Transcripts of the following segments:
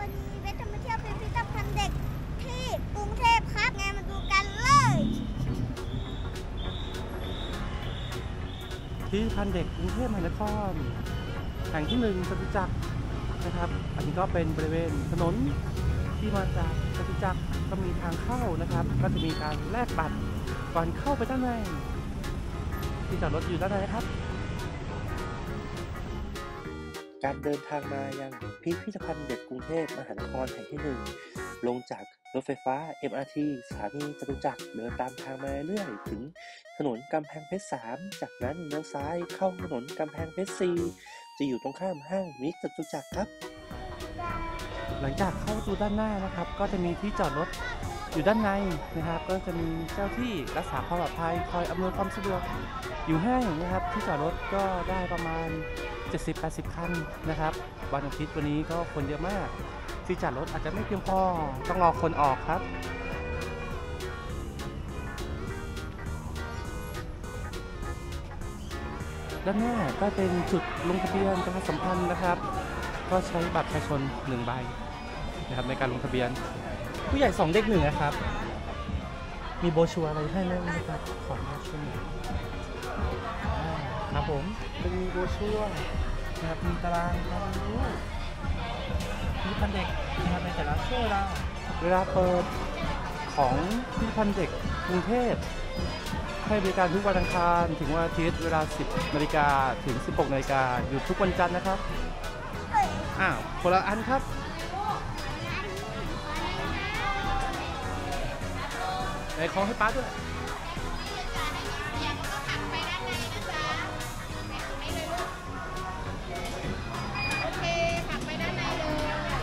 วันนี้เบสจะมาเที่ยวพิพิธภัณฑ์เด็กที่กรุงเทพครับไงมาดูกันเลยพิพิธภัณฑ์เด็กกรุงเทพมหานครแห่งที่1จตุจักรนะครับอันนี้ก็เป็นบริเวณถนนที่มาจากจตุจักรก็มีทางเข้านะครับก็จะมีการแลกบัตรก่อนเข้าไปด้านในที่จอดรถอยู่ด้านในครับการเดินทางมายังพิพิธภัณฑ์เด็กกรุงเทพมหานครแห่งที่1ลงจากรถไฟฟ้า MRT สถานีจตุจักรเดินตามทางมาเรื่อยถึงถนนกำแพงเพชร3จากนั้นเลี้ยวซ้ายเข้าถนนกำแพงเพชร4จะอยู่ตรงข้ามห้างมิกจตุจักรครับหลังจากเข้าประตูด้านหน้านะครับก็จะมีที่จอดรถอยู่ด้านในนะครับก็จะมีเจ้าที่รักษาความปลอดภัยคอยอำนวยความสะดวกอยู่ให้นะครับที่จอดรถก็ได้ประมาณ 70-80 คันนะครับวันอาทิตย์วันนี้ก็คนเยอะมากที่จอดรถอาจจะไม่เพียงพอต้องรอคนออกครับด้านหน้าก็เป็นจุดลงทะเบียนประชาสัมพันธ์นะครับก็ใช้บัตรประชาชน1ใบนะครับในการลงทะเบียนผู้ใหญ่2เด็ก1นะครับมีโบรชัวร์อะไรให้ไหมนะครับขอมาช่วยครับผมเป็นมีโบรชัวร์นะครับมีตารางการเรียนรู้พิพิธภัณฑ์เด็กนะครับในแต่ละช่วงเวลาเปิดของพิพิธภัณฑ์เด็กกรุงเทพให้บริการทุกวันอังคารถึงวันอาทิตย์เวลา 10 นาฬิกาถึง 16 นาฬิกาหยุดทุกวันจันทร์นะครับอ้าวคนละอันครับไหนของให้ป้าด้วยโอเคขับไปด้านในเลย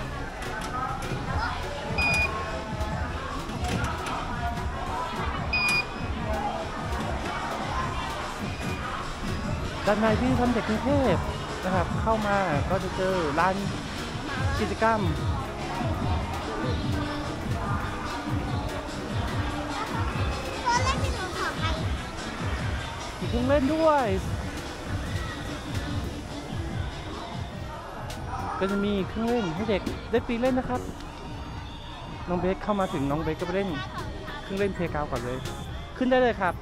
ด้านในที่ทำเด็กกรุงเทพนะครับเข้ามาก็จะเจอร้านกิจกรรมมีเครื่องเล่นด้วยก็จะมีเครื่องเล่นให้เด็กได้ปีนเล่นนะครับน้องเบสเข้ามาถึงน้องเบสก็ไปเล่นเครื่องเล่นเพลย์กราวด์ก่อนเลยขึ้นได้เลยครับ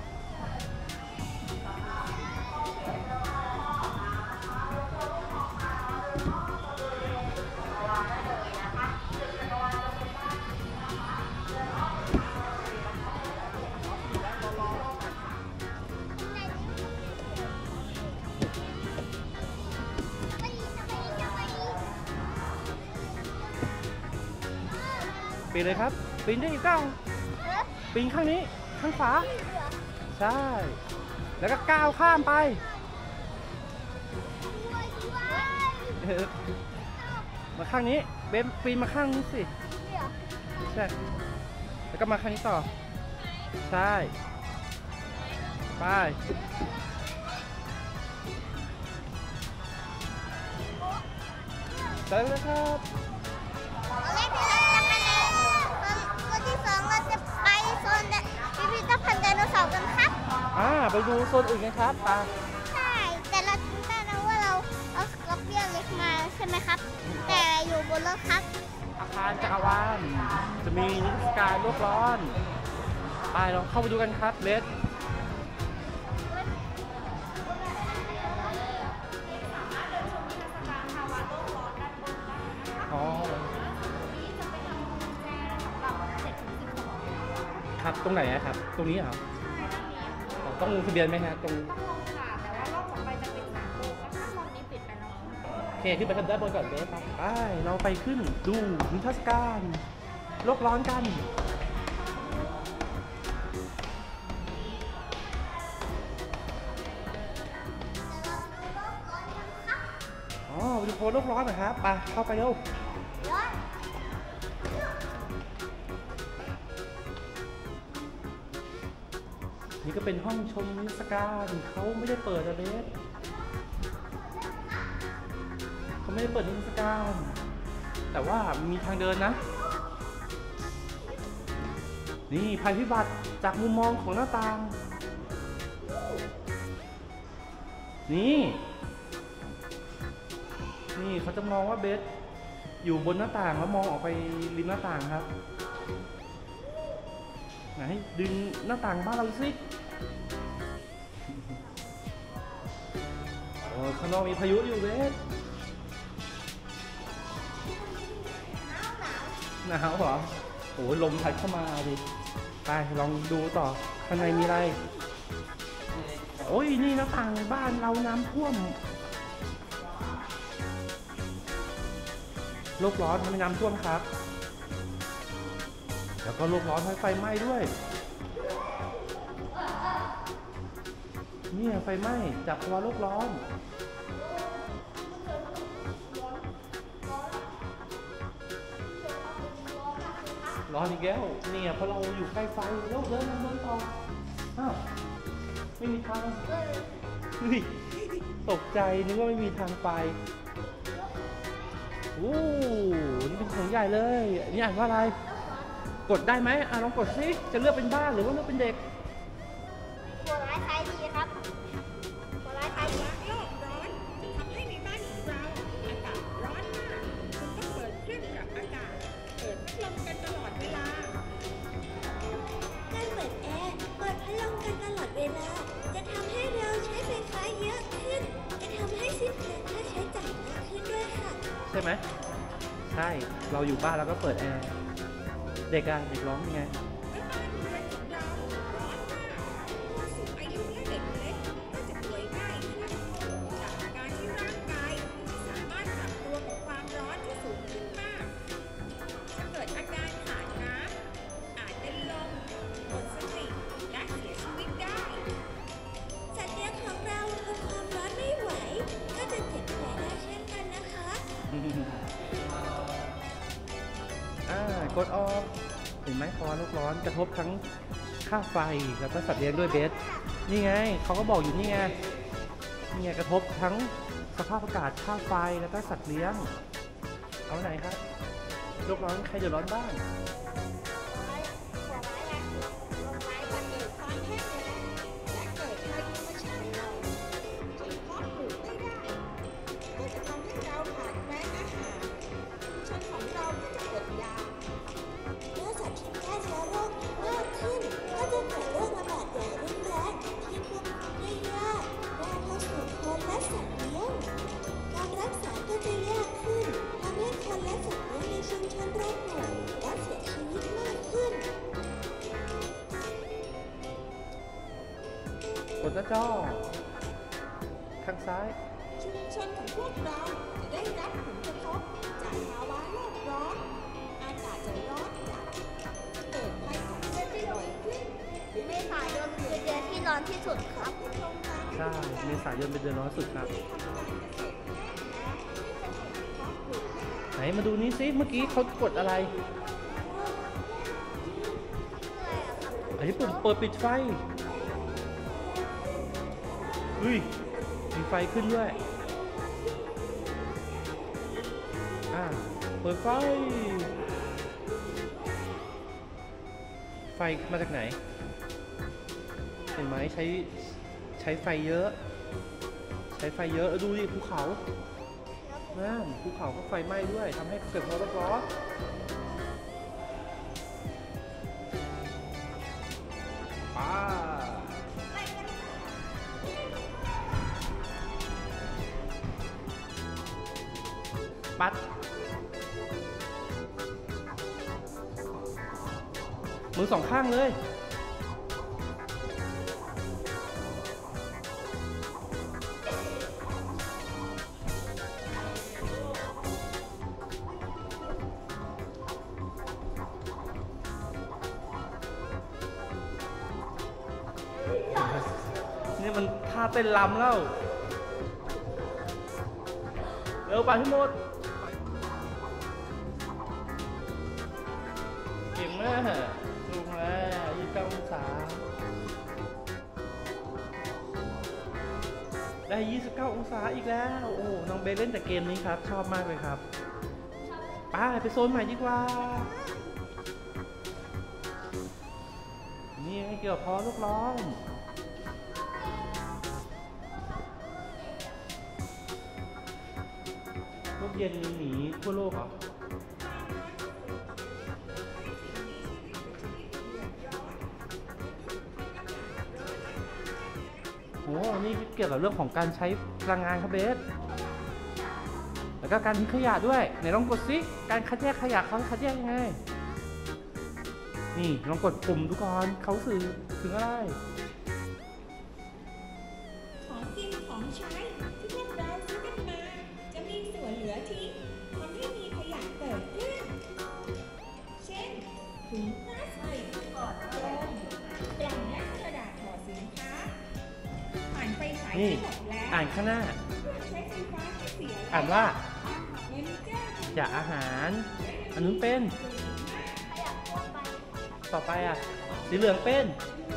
ปีนเลยครับปีนได้อีกก้าวปีนข้างนี้ข้างขวาใช่แล้วก็ก้าวข้ามไปมาข้างนี้เบนปีนมาข้างนี้สิใช่แล้วก็มาข้างนี้ต่อใช่ไปเดินเลยครับวันที่2เราจะไปโซนพิพิธภัณฑ์ไดโนเสาร์กันครับไปดูโซนอื่นกันครับใช่แต่เราจำได้นะว่าเราเอาสกอร์เปียนเล็กมาใช่ไหมครับแต่อยู่บนรถครับอาคารจักรวาลจะมีนิทรรศการโลกร้อนไปเราเข้าไปดูกันครับเบสครับตรงไหนครับตรงนี้เหรอต้องลงทะเบียนไหมฮะตรงค่ะแต่ว่ารอบต่อไปจะเป็น3 โมงเพราะถ้ารอบนี้ปิดไปแล้วโอเคขึ้นไปด้านบนก่อนเบสไปเราไปขึ้นดูนิทรรศการโลกร้อนกันไปดูโพลโลกร้อนหน่อยครับไปเข้าไปเร็วนี่ก็เป็นห้องชมนิทรรศการเขาไม่ได้เปิดอะไรเขาไม่ได้เปิดนิทรรศการแต่ว่ามีทางเดินนะนี่ภัยพิบัติจากมุมมองของหน้าต่างนี่เขาจะมองว่าเบสอยู่บนหน้าต่างแล้วมองออกไปริมหน้าต่างครับไหนดึงหน้าต่างบ้านเราสิข้างนอกมีพายุอยู่เวสหนาวเหรอโอ้ยลมพัดเข้ามาดิไปลองดูต่อข้างในมีอะไรโอ้ยนี่หน้าต่างบ้านเราน้ำท่วมโลกร้อนมันน้ำท่วมครับแล้วก็โลกร้อนไฟไหม้ด้วยนี่ไฟไหม้จากภาวะโลกร้อนร้อนอีกแล้วเนี่ยเพราะเราอยู่ใกล้ไฟแล้วเดินต่ออ้าวไม่มีทางเฮ้ยตกใจนึกว่าไม่มีทางไปโอ้นี่เป็นของใหญ่เลยนี่อ่านว่าอะไรกดได้ไหมลองกดสิจะเลือกเป็นบ้านหรือว่าเลือกเป็นเด็กหัวร้ายท้ายดีครับหัวร้ายท้ายดีโลกร้อนทำให้ในบ้านของเราอากาศร้อนมากคุณต้องเปิดเครื่องปรับอากาศเปิดพัดลมกันตลอดเวลาการเปิดแอร์เปิดพัดลมกันตลอดเวลาจะทำให้เราใช้ไฟฟ้าเยอะขึ้นจะทำให้สิ้นเปลืองค่าใช้จ่ายมากขึ้นด้วยค่ะใช่ไหมใช่เราอยู่บ้านแล้วก็เปิดแอร์เด็กเด็กร้องยังไงในบ้านเรือนของเราร้อนมากผู้สูงอายุและเด็กเล็กก็จะป่วยง่ายขึ้นจากการที่ร่างกายไม่สามารถปรับตัวกับความร้อนที่สูงขึ้นมากจะเกิดอาการขาดน้ำอาจเป็นลมหมดสติและเสียชีวิตได้สัตว์เลี้ยงของเราทนความร้อนไม่ไหวก็จะเจ็บแผลได้เช่นกันนะคะกดออกเห็นไหมภาวะโลกร้อนกระทบทั้งค่าไฟแล้วก็สัตว์เลี้ยงด้วยเบสนี่ไงเขาก็บอกอยู่นี่ไงกระทบทั้งสภาพอากาศค่าไฟแล้วก็สัตว์เลี้ยงเอาไหนครับโลกร้อนใครเดือดร้อนบ้างความแห้งแล้งและเกิดภัยธรรมชาติใหม่ที่เพาะปลูกไม่ได้ก็จะทำให้เราขาดแคลนอาหารชนของเราก็จะอดอยากเมื่อสัตว์ที่แพร่เชื้อโรคมากขึ้นก็จะเกิดโรคระบาดอย่างรุนแรงที่ควบคุมได้ยากแพร่เข้าสู่คนและสัตว์เลี้ยงการรักษาก็จะยากขึ้นทำให้คนและสัตว์เลี้ยงในชุมชนระบาดและเสียชีวิตมากขึ้นกดหน้าจอข้างซ้ายชุมชนของพวกเราจะได้รับผลกระทบจากภาวะโลกร้อนอากาศจะร้อนจัดเกิดภัยสังคมบ่อยขึ้นเมษายนคือเดือนที่ร้อนที่สุดครับใช่เมษายนเป็นเดือนร้อนสุดครับไหนมาดูนี้ซิเมื่อกี้เขากดอะไรอันนี้ปุ่มเปิดปิดไฟมีไฟขึ้นด้วยเปิดไฟมาจากไหนเห็นไหมใช้ไฟเยอะดูดิภูเขาภูเขาก็ไฟไหม้ด้วยทำให้เกิดภาวะโลกร้อนปัดมือสองข้างเลยนี่มันท่าเต้นรำแล้วเร็วไปให้หมดเก่งมากลงแล้ว29 องศาได้29 องศาอีกแล้วโอ้น้องเบสเล่นแต่เกมนี้ครับชอบมากเลยครับไปโซนใหม่ดีกว่านี่เกี่ยวกับภาวะโลกร้อนโลกเย็นหนีทั่วโลกเหรอเกี่ยวกับเรื่องของการใช้พลังงานครับเบสแล้วก็การทิ้งขยะด้วยไหนลองกดซิการคัดแยกขยะเขาคัดแยกยังไงนี่ลองกดปุ่มดูก่อนเขาสื่อถึงอะไรของกินของใช้ที่พวกเราซื้อกันมาจะมีส่วนเหลือทิ้งทำให้มีขยะเกิดขึ้นเช่นถุงพลาสติกกล่องและกระดาษห่อสินค้าผ่านไฟฉายนี่ที่หมดแล้วอ่านข้างหน้าเครื่องใช้ไฟฟ้าที่เสียอ่านว่าเงินเจ้าขยะอาหารอันนู้นเป็นต่อไปอ่ะสีเหลืองเป็น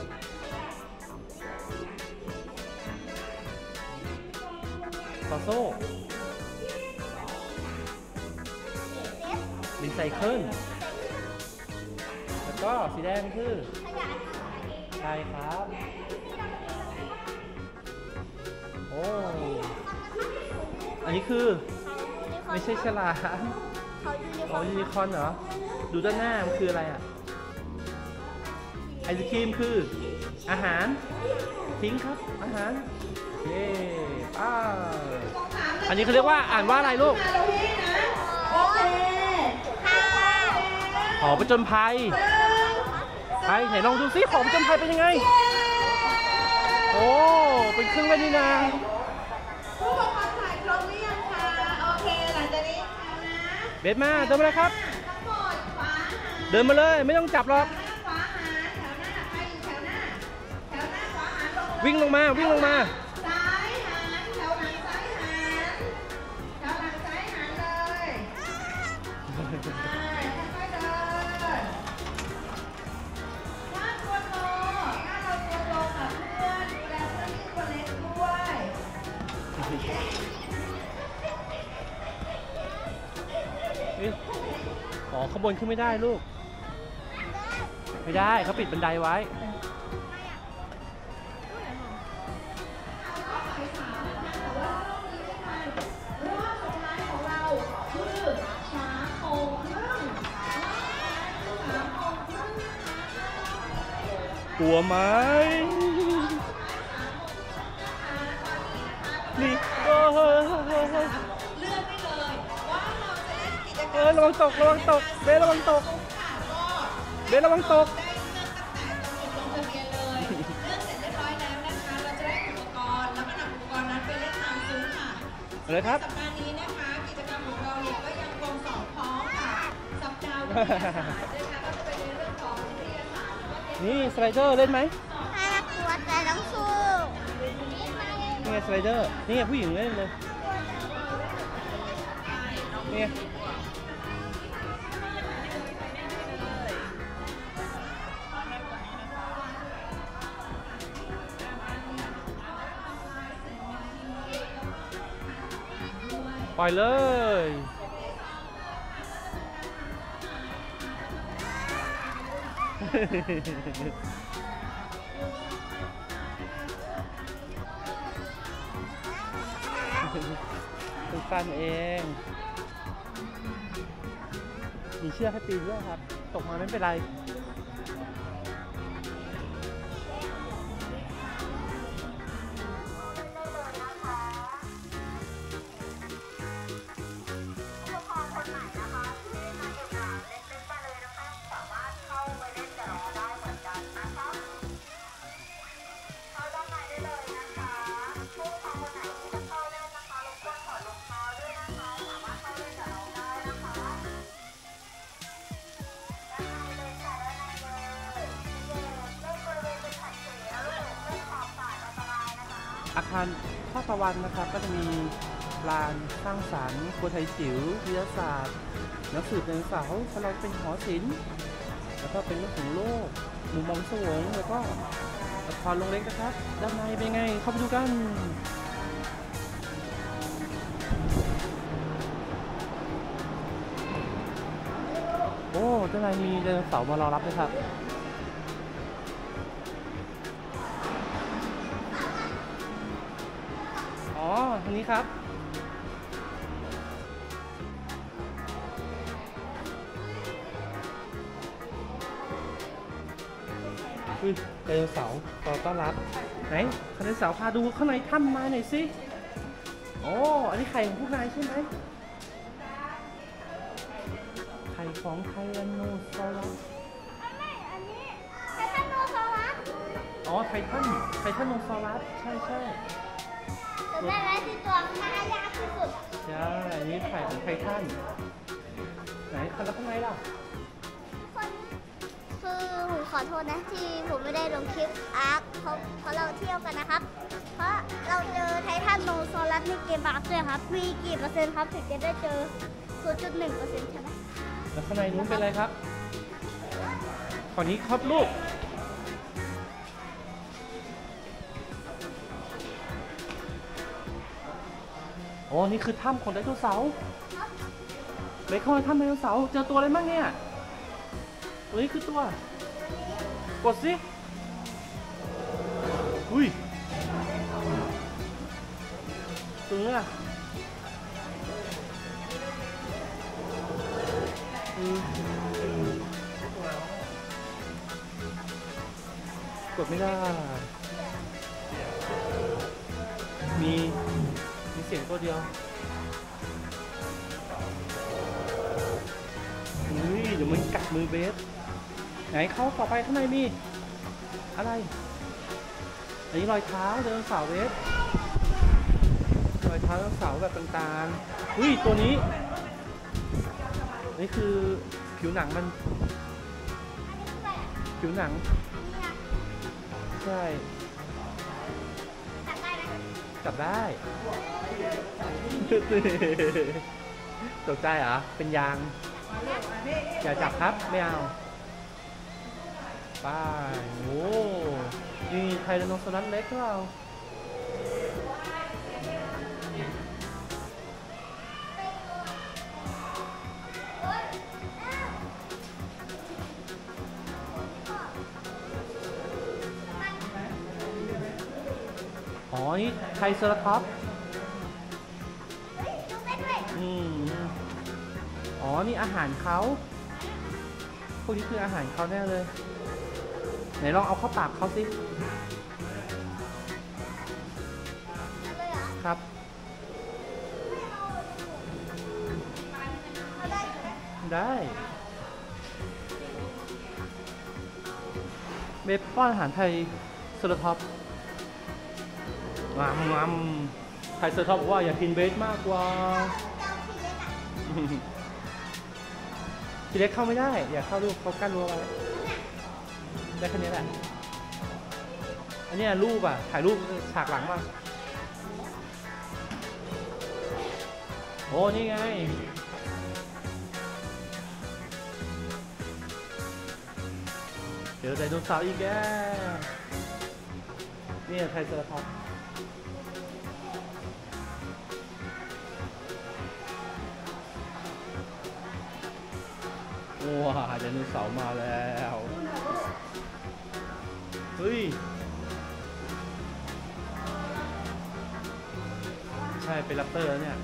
ต่อโซ่รีไซเคิลแล้วก็สีแดงคือใช่ครับโอ้อันนี้คือไม่ใช่ฉลามเขายูนิคอร์นอ๋อยูนิคอร์นเหรอดูด้านหน้ามันคืออะไรอ่ะไอศครีมคืออาหารทิ้งครับอาหารเย้อันนี้เขาเรียกว่าอ่านว่าอะไรลูกโอ้ยค่ะหอประจนภัยไปไหนลองดูซิหอประจนภัยเป็นยังไงโอ้เป็นเครื่องเล่นนี่นาผู้ปกครองถ่ายครบหรือยังคะ โอเค หลังจากนี้เอานะเบสมาเดินมาเลยครับทั้งหมดขวาหารเดินมาเลยไม่ต้องจับหรอกหน้าขวาหารแถวหน้าใครอยู่แถวหน้า แถวหน้าขวาหารลงวิ่งลงมาวิ่งลงมาซ้ายหารแถวหลังซ้ายหารแถวหลังซ้ายหารเลยค่อยๆเดินถ้าตัวโตถ้าเราตัวโตกับเพื่อนดูแลเพื่อนที่ตัวเล็กด้วยเฮ้ยอ๋อข้างบนขึ้นไม่ได้ลูก ไม่ได้เขาปิดบันไดไว้รอบสุดท้ายของเราคือ3 โมงครึ่ง3 โมงครึ่งนะคะกลัวไหมนี่โอ้โหเลือกได้เลยว่าเราจะเล่นกิจกรรมระวังตกระวังตกเบสระวังตกค่ะก็เบสระวังตกได้เลือกตั้งแต่ตรงจุดลงทะเบียนเลย เลือกเสร็จเรียบร้อยแล้วนะคะ เราจะได้อุปกรณ์แล้วก็นำอุปกรณ์นั้นไปเล่นตามซุ้มค่ะเอาเลยครับสัปดาห์นี้นะคะกิจกรรมของเราเนี่ยก็ยังคงสองพร้อมค่ะ สัปดาห์วิทยาศาสตร์นะคะก็จะเป็นในเรื่องของวิทยาศาสตร์แล้วก็เทคโนโลยีนี่สไลเดอร์เล่นไหมถ้าน่ากลัวแต่ต้องสู้นี่ไงสไลเดอร์ นี่ไงผู้หญิงเล่นเลย นี่ไงปล่อยเลย สั้นๆเอง มีเชือกให้ปีนด้วยครับ ตกมาไม่เป็นไร อาคารภาคตะวันนะครับก็จะมีลานสร้างสรรค์ครัวไทยจิ๋ววิทยาศาสตร์นักสืบไดโนเสาร์สลับเป็นหอศิลป์แล้วก็เป็นเรื่องของโลกหมู่มองสวงแล้วก็ละครโรงเล็กนะครับด้านในเป็นไงเข้าไปดูกัน โอ้ด้านในมีไดโนเสาร์มารอรับเลยครับ อ๋อทางนี้ครับ อุ้ยไดโนเสาร์รอต้อนรับไหนไดโนเสาร์พาดูข้างในถ้ำมาหน่อยสิโอ้อันนี้ไข่ของพวกนายใช่ไหมไข่ของไทแรนโนซอรัสไม่อันนี้ไททันโนซอรัสอ๋อไททันโนซอรัสใช่ใช่ตัวนั้นแหละที่ตัวหายากที่สุดใช่อันนี้ไข่ของไททันไหนคันแล้วข้างในล่ะคนคือผมขอโทษนะที่ผมไม่ได้ลงคลิปอาร์คเพราะเราเที่ยวกันนะครับ เพราะเราเจอไททันโนซอรัสในเกมอาร์คด้วยครับมีกี่เปอร์เซ็นต์ครับถึงจะได้เจอ 0.1% ใช่ไหมแล้วข้างในนู้นเป็นอะไรครับฝั่งนี้ครับลูกโอ้นี่คือถ้ำของไดโนเสาร์เบคเข้ามาถ้ำไดโนเสาร์เจอตัวอะไรบ้างเนี่ยตัวนี้คือตัวกดสิอุ้ยตัวนี้อะกดไม่ได้มีเสียงตัวเดียวเดี๋ยวมันกัดมือเบสไหนเข้าต่อไปข้างในมีอะไรอันนี้รอยเท้าไดโนเสาร์เบสรอยเท้าไดโนเสาร์แบบต่างๆตัวนี้นี่คือผิวหนังมันผิวหนังใช่จับได้ตกใจเหรอเป็นยางอย่าจับครับไม่เอาป้ายโอ้นี่ไทแรนโนซอรัสเล็กหรือเปล่าอ๋อนี่ไทรเซราทอปส์อ๋อนี่อาหารเขาพวกนี้คืออาหารเขาแน่เลยไหนลองเอาเข้าปากเขาสิครับได้เบฟป้อนอาหารไทยเซราทอปส์งามไทยเซอร์ท็อปว่าอยากกินเบสมากกว่าทีเล็กเข้าไม่ได้อยากเข้ารูปเขากั้นรั้วไว้ได้แค่นี้แหละอันนี้รูปถ่ายรูปฉากหลังมาโอ้นี่ไงเจอไดโนเสาร์อีกแล้วนี่ไทยเซอร์ท็อปว้าไดโนเสาร์มาแล้วเฮ้ยใช่เป็นแรปเตอร์แล้วเนี่ย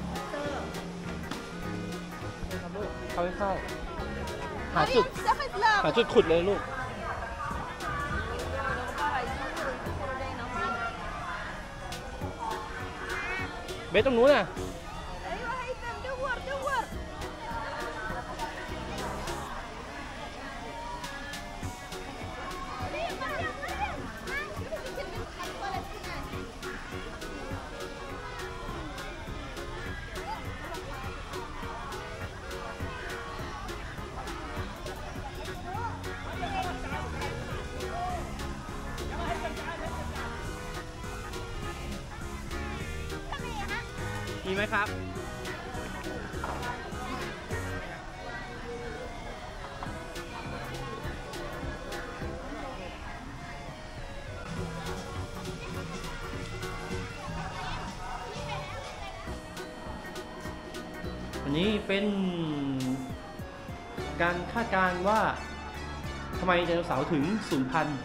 เข้าให้เข้าหาจุดขุดเลยลูกเบสตรงนู้นน่ะมีไหมครับอันนี้เป็นการคาดการณ์ว่าทำไมไดโนเสาร์ถึงสูญพันธุ์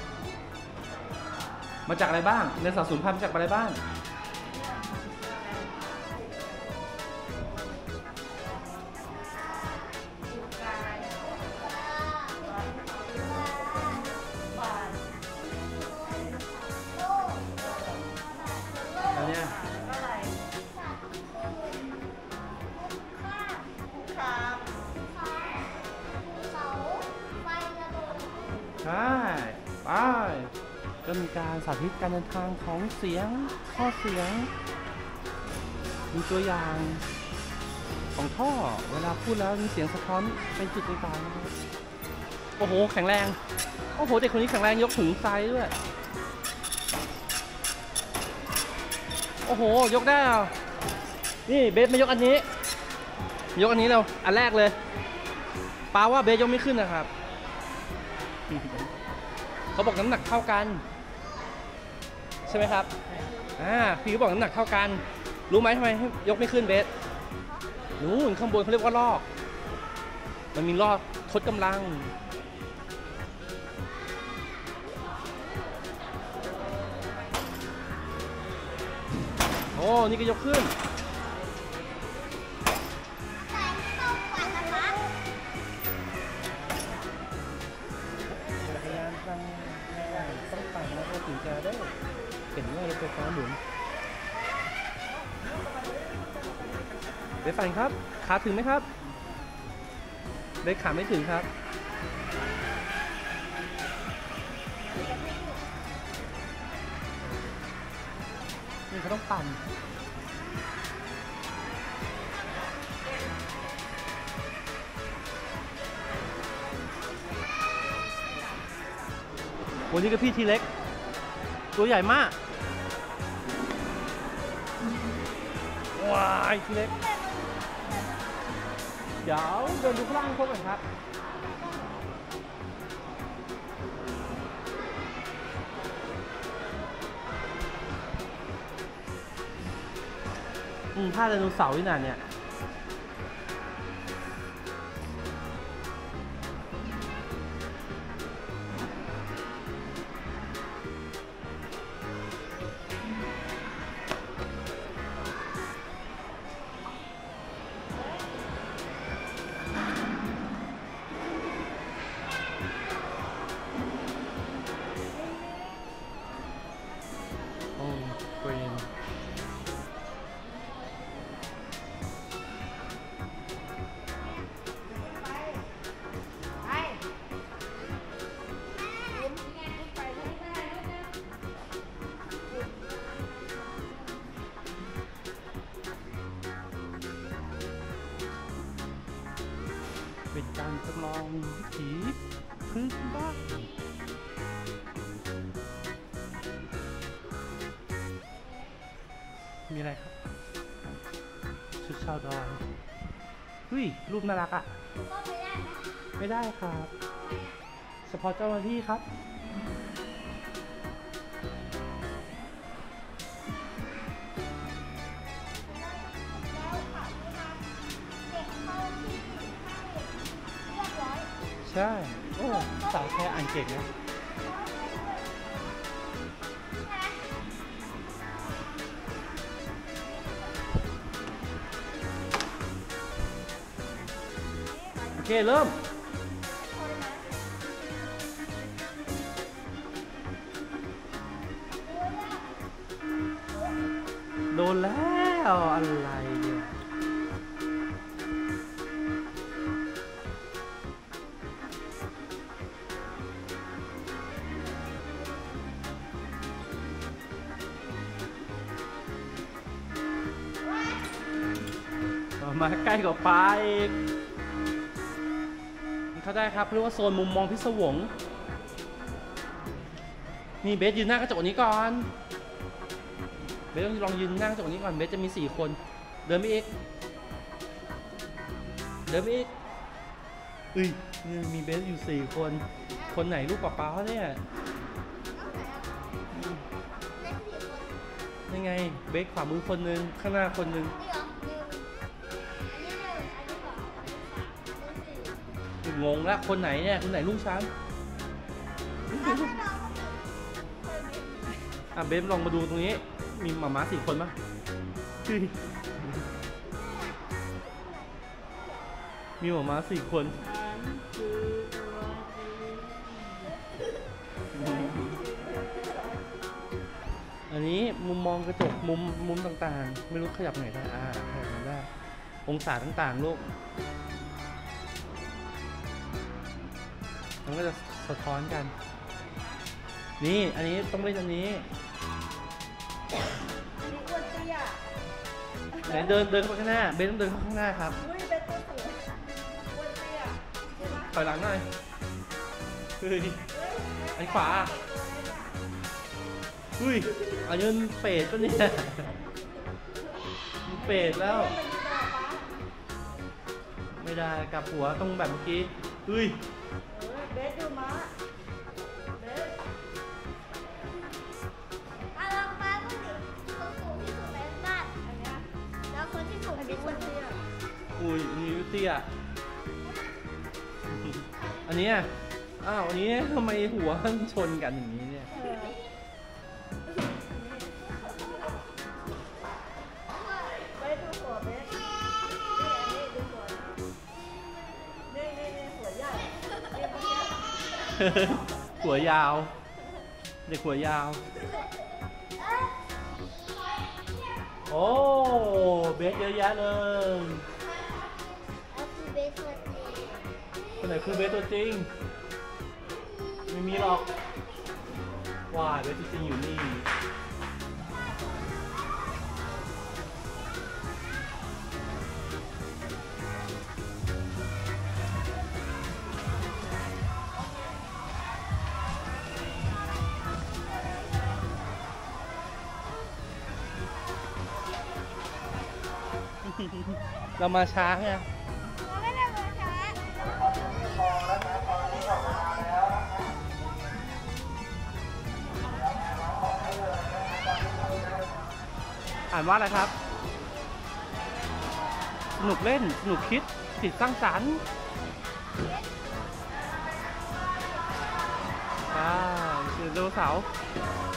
มาจากอะไรบ้างไดโนเสาร์สูญพันธุ์มาจากอะไรบ้างใช่ไปก็มีการสาธิตการเดินทางของเสียงข้อเสียงมีตัวอย่างของท่อเวลาพูดแล้วมีเสียงสะท้อนเป็นจุดต่างๆนะครับโอ้โหแข็งแรงโอ้โหเด็กคนนี้แข็งแรงยกถุงทรายด้วยโอ้โหยกได้อ่ะนี่เบสมายกอันนี้ยกอันนี้เราอันแรกเลยป้าว่าเบสยกไม่ขึ้นนะครับเขาบอกน้ำหนักเท่ากันใช่ไหมครับพี่เขาบอกน้ำหนักเท่ากันรู้ไหมทำไมยกไม่ขึ้นเบสนู้นข้างบนเขาเรียกว่าลอกมันมีลอกทดกำลังโอ้นี่ก็ยกขึ้นจักรยานทางต้องปั่นแล้วก็ถึงจะได้เห็นว่ารถไฟฟ้าหมุนเบสปั่นครับขาถึงไหมครับเบสขาไม่ถึงครับนี่เขาต้องปั่นวันนี้ก็พี่ทีเล็กตัวใหญ่มากว้ายทีเล็กเดี๋ยวเดินดูข้างล่างพวกกันครับท่าไดโนเสาร์นี่น่ะเนี่ยเกรนเป็นการจำลองวิถีพื้นบ้านมีอะไรครับชุดชาวดอยเฮ้ยรูปน่ารักอ่ะไม่ได้ครับเฉพาะเจ้าหน้าที่ครับใช่โอ้สาวแค่อ่านเก่งนะโอเคเริ่มโดนแล้วอะไรเนี่ยมาใกล้กับปลาอีกเข้าได้ครับเรียกว่าโซนมุมมองพิศวงนี่เบสยืนหน้ากระจกนี้ก่อนเบสต้องลองยืนหน้ากระจกนี้ก่อนเบสจะมี4คนเดินไปอีกเดินไปอีกนี่มีเบสอยู่4คนคนไหนลูกป๊าเนี่ยยังไงเบสขวามือคนนึงข้างหน้าคนนึงงงแล้วคนไหนเนี่ยคนไหนลูกฉันเบฟลองมาดูตรงนี้มีหมา4 คนมั้ยมีหมา4 คนอันนี้มุมมองกระจกมุมต่างๆไม่รู้ขยับไหนได้ขยับไหนได้องศาต่างๆลูกมันก็จะสะท้อนกัน นี่อันนี้ต้องเล่นอันนี้ไหนเดินเข้าข้างหน้าเบนต้องเดินเข้าข้างหน้าครับถอยหลังหน่อยเฮ้ยอันขวาเฮ้ยอันนี้มันเปรตปะเนี่ยมันเปรตแล้วไม่ได้กลับหัวต้องแบบเมื่อกี้เฮ้ยเบสดูม้าเบสลองมาดูดิคนสูงที่สุดในบ้านอันเนี้ยแล้วคนที่สูงที่สุดเนี่ยอุ้ยอันนี้เตี้ยอันนี้อ้าวอันนี้ทำไมหัวชนกันอย่างนี้เนี่ยเบสดูหัวเบสนี่อันนี้ดูหัวนี่หัวใหญ่หัวยาวเด็กหัวยาวโอ้เบสเยอะแยะเลยคนไหนคือเบสตัวจริงไม่มีหรอกว้าเบสตัวจริงอยู่นี่เรามาช้าไงเราไม่ได้มาช้าอ่านว่าอะไรครับสนุกเล่นสนุกคิดจิตสร้างสรรค์คือไดโนเสาร์